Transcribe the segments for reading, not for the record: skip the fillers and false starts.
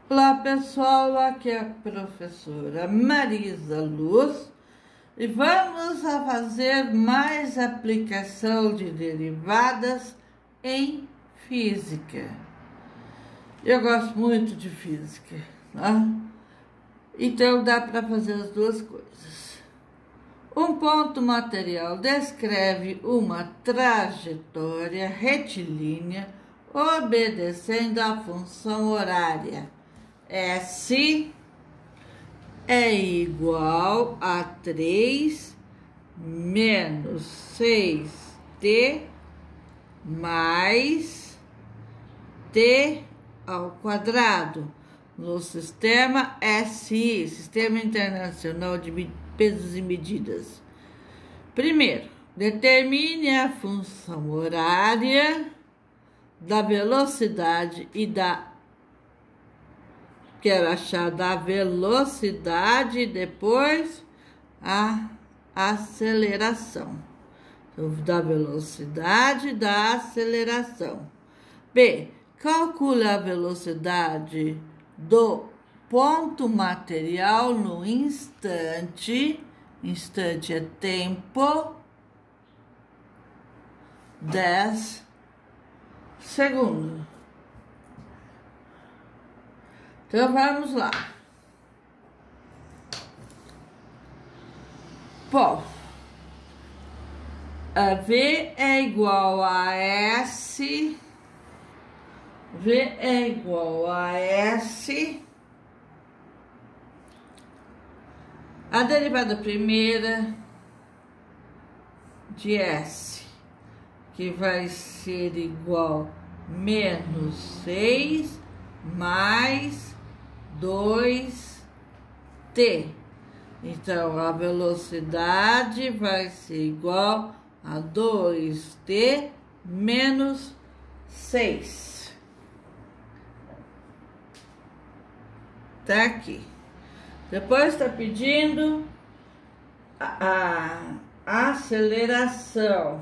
Olá pessoal, aqui é a professora Marisa Luz e vamos a fazer mais aplicação de derivadas em física. Eu gosto muito de física, né? Então dá para fazer as duas coisas. Um ponto material descreve uma trajetória retilínea obedecendo à função horária. S é igual a 3 menos 6t mais t ao quadrado no sistema SI, Sistema Internacional de Pesos e Medidas. Primeiro, determine a função horária da velocidade e quero achar da velocidade e depois a aceleração. Então, da velocidade e da aceleração. B. Calcule a velocidade do ponto material no instante. Instante é tempo. 10 segundos. Então, vamos lá. Bom, a V é igual a S. V é igual a S. A derivada primeira de S, que vai ser igual a menos 6 mais 2t. Então, a velocidade vai ser igual a 2t menos 6. Tá aqui. Depois está pedindo a aceleração.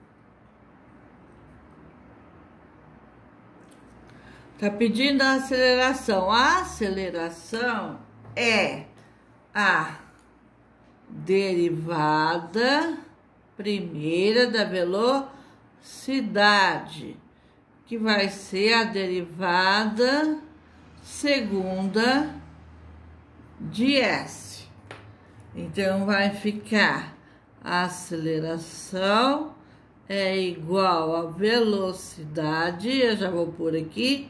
Está pedindo a aceleração. A aceleração é a derivada primeira da velocidade, que vai ser a derivada segunda de S. Então, vai ficar a aceleração é igual a velocidade, eu já vou pôr aqui,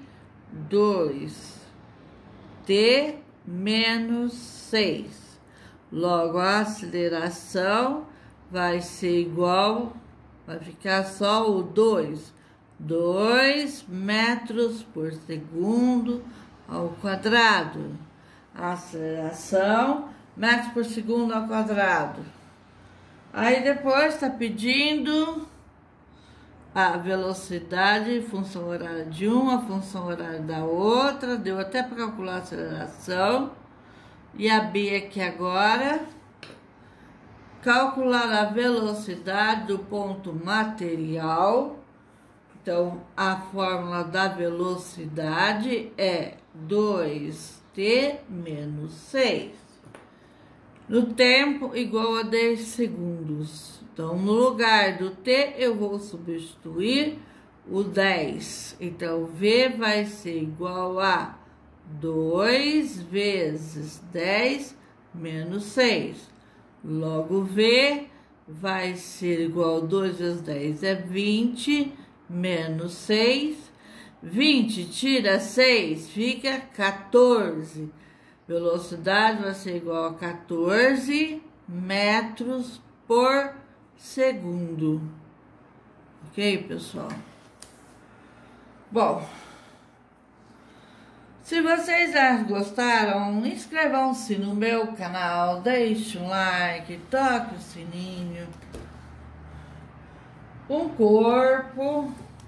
2t menos 6. Logo, a aceleração vai ser igual, vai ficar só o 2 metros por segundo ao quadrado. A aceleração, metros por segundo ao quadrado. Aí depois está pedindo a velocidade, função horária de uma, função horária da outra. Deu até para calcular a aceleração. E a B aqui agora. Calcular a velocidade do ponto material. Então, a fórmula da velocidade é 2t menos 6. No tempo, igual a 10 segundos. Então, no lugar do t, eu vou substituir o 10. Então, V vai ser igual a 2 vezes 10 menos 6. Logo, V vai ser igual a 2 vezes 10 é 20, menos 6. 20 tira 6, fica 14. Velocidade vai ser igual a 14 metros por segundo. Ok, pessoal? Bom, se vocês já gostaram, inscrevam-se no meu canal, deixe um like, toque o sininho. Um corpo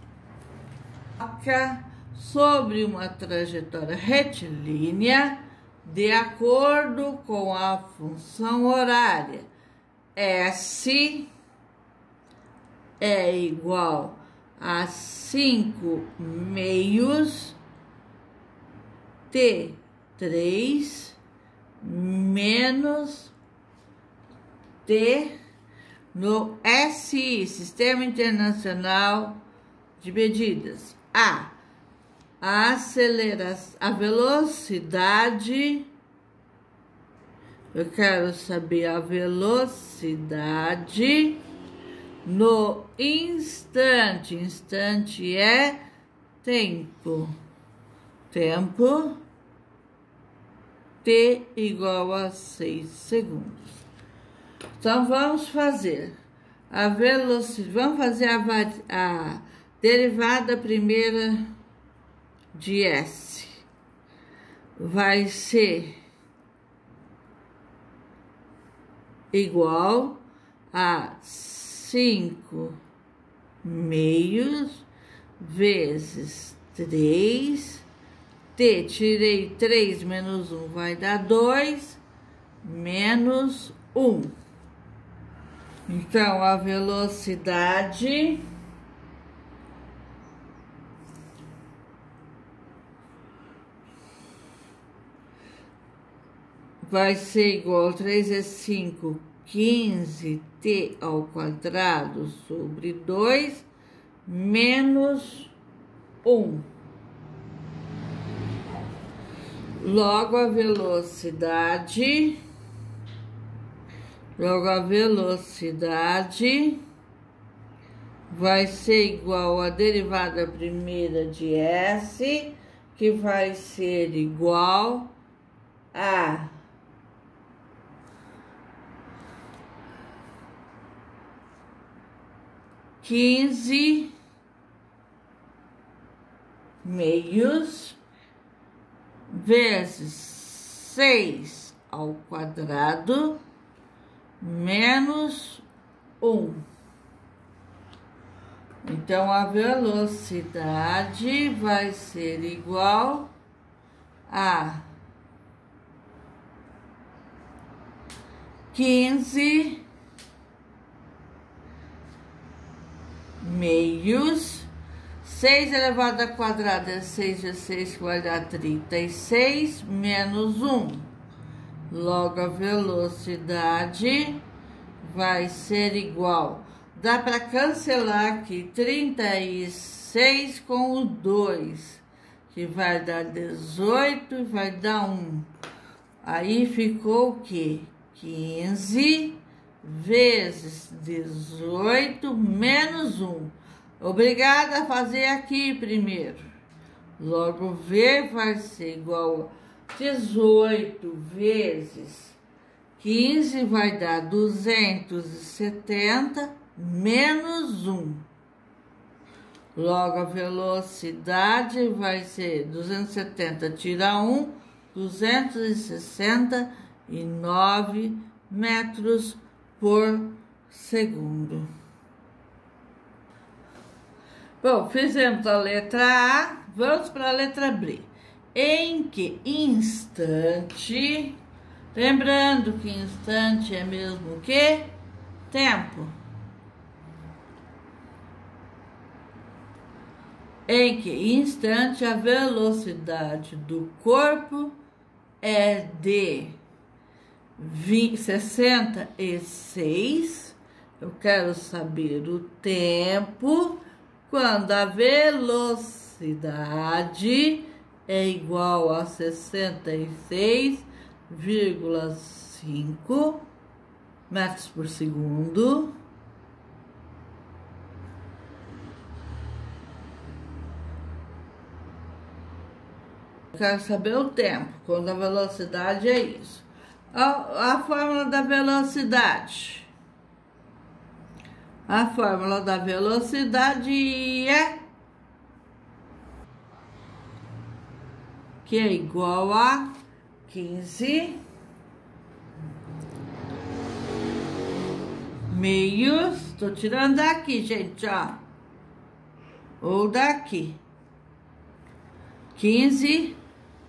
sobre uma trajetória retilínea de acordo com a função horária. S é igual a 5 meios T3 menos T no SI, Sistema Internacional de Medidas. A velocidade, eu quero saber a velocidade no instante. Instante é tempo. Tempo T igual a 6 segundos. Então, vamos fazer a velocidade. Vamos fazer a derivada primeira de S. Vai ser igual a 5 meios vezes 3. T, tirei 3 menos 1, vai dar 2, menos 1. Então, a velocidade vai ser igual a 3 é 5, 15, T ao quadrado sobre 2, menos 1. Logo, a velocidade vai ser igual à derivada primeira de S, que vai ser igual a 15 meios vezes 6 ao quadrado menos 1. Então, a velocidade vai ser igual a 15 meios. 6 elevado ao quadrado é 6 vezes 6, que vai dar 36, menos 1. Logo, a velocidade vai ser igual. Dá para cancelar aqui 36 com o 2, que vai dar 18 e vai dar 1. Aí ficou o quê? 15 vezes 18 menos 1. Obrigada a fazer aqui primeiro. Logo, V vai ser igual a 18 vezes 15, vai dar 270 menos 1. Logo, a velocidade vai ser 270, tira 1, 269 metros por segundo. Bom, fizemos a letra A, vamos para a letra B. Em que instante, lembrando que instante é mesmo que tempo. Em que instante a velocidade do corpo é de 66. Eu quero saber o tempo quando a velocidade é igual a 66,5 metros por segundo. Eu quero saber o tempo quando a velocidade é isso. A fórmula da velocidade. A fórmula da velocidade é que é igual a 15 meios. Estou tirando daqui, gente, ó. Ou daqui. 15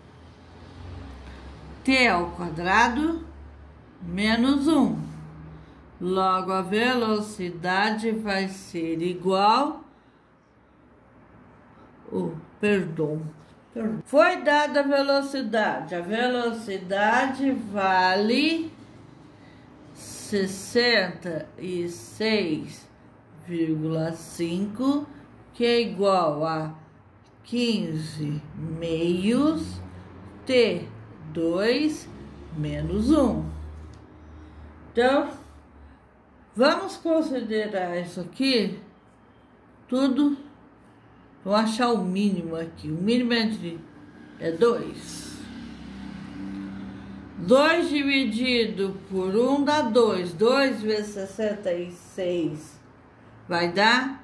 T ao quadrado menos 1. Logo, a velocidade vai ser igual... Foi dada a velocidade. A velocidade vale 66,5, que é igual a 15 meios T2 menos 1. Então, vamos considerar isso aqui tudo. Vamos achar o mínimo aqui. O mínimo é 2. 2 dividido por 1 dá 2. 2 vezes 66 vai dar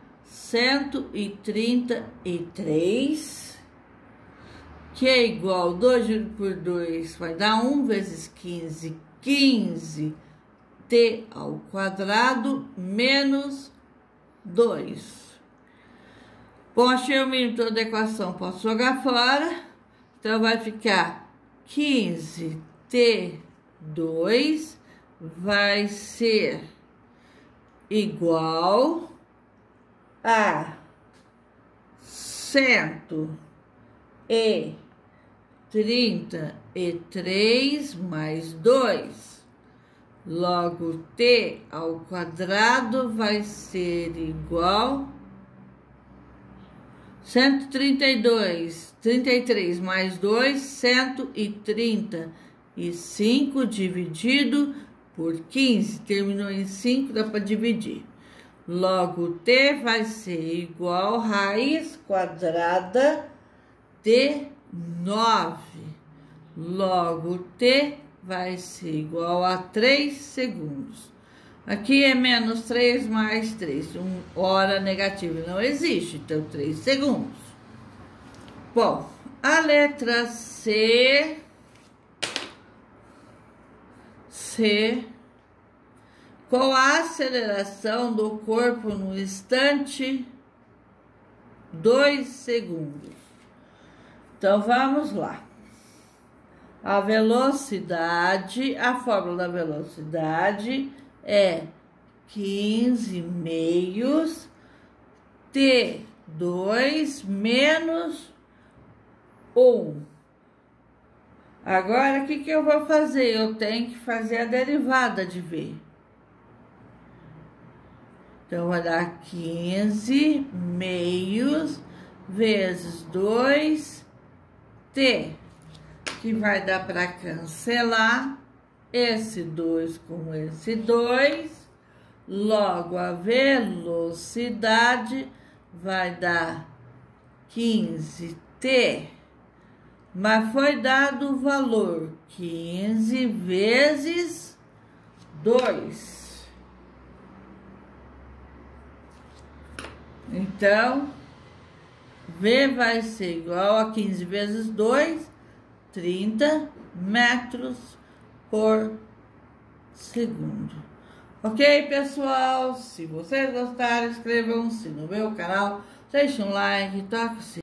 133, que é igual 2 dividido por 2 vai dar 1 vezes 15, 15 t ao quadrado menos 2. Bom, achei o mínimo toda a equação, posso jogar fora. Então, vai ficar 15t2 vai ser igual a 133 mais 2. Logo, t ao quadrado vai ser igual 33 mais 2, 135 dividido por 15. Terminou em 5, dá para dividir. Logo, t vai ser igual a raiz quadrada de 9. Logo, t vai ser igual a 3 segundos. Aqui é menos 3 mais 3. Hora negativa não existe, então 3 segundos. Bom, a letra C. Qual a aceleração do corpo no instante? 2 segundos. Então, vamos lá. A velocidade, a fórmula da velocidade é 15 meios T2 menos 1. Agora, o que eu vou fazer? Eu tenho que fazer a derivada de V. Então, vai dar 15 meios vezes 2T, que vai dar para cancelar esse 2 com esse 2. Logo, a velocidade vai dar 15t, mas foi dado o valor 15 vezes 2. Então, V vai ser igual a 15 vezes 2, 30 metros por segundo. Ok, pessoal? Se vocês gostaram, inscrevam-se no meu canal, deixem um like, toque o sininho.